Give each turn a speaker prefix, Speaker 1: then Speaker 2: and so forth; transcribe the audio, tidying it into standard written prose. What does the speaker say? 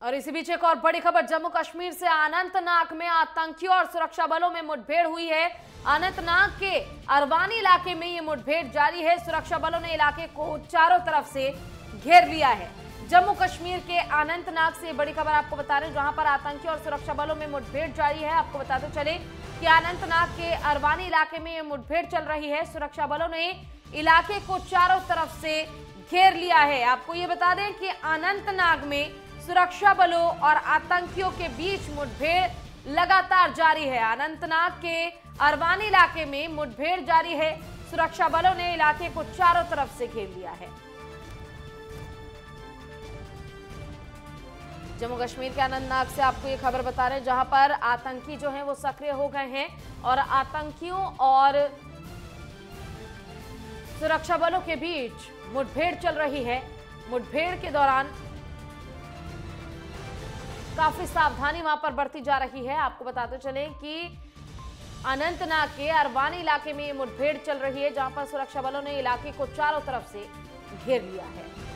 Speaker 1: और इसी बीच एक और बड़ी खबर जम्मू कश्मीर से अनंतनाग में आतंकियों और सुरक्षा बलों में मुठभेड़ हुई है। अनंतनाग के अरवानी इलाके में ये मुठभेड़ जारी है। सुरक्षा बलों ने इलाके को चारों तरफ से घेर लिया है। जम्मू कश्मीर के अनंतनाग से बड़ी खबर आपको बता रहे हैं, जहां पर आतंकियों और सुरक्षा बलों में मुठभेड़ जारी है। आपको बताते चले कि अनंतनाग के अरवानी इलाके में ये मुठभेड़ चल रही है। सुरक्षा बलों ने इलाके को चारों तरफ से घेर लिया है। आपको ये बता दें कि अनंतनाग में सुरक्षा बलों और आतंकियों के बीच मुठभेड़ लगातार जारी है। अनंतनाग के अरवानी इलाके में मुठभेड़ जारी है। सुरक्षा बलों ने इलाके को चारों तरफ से घेर लिया है। जम्मू कश्मीर के अनंतनाग से आपको ये खबर बता रहे हैं, जहां पर आतंकी जो हैं वो सक्रिय हो गए हैं और आतंकियों और सुरक्षा बलों के बीच मुठभेड़ चल रही है। मुठभेड़ के दौरान काफी सावधानी वहां पर बरती जा रही है। आपको बताते चले कि अनंतनाग के अरवानी इलाके में ये मुठभेड़ चल रही है, जहां पर सुरक्षा बलों ने इलाके को चारों तरफ से घेर लिया है।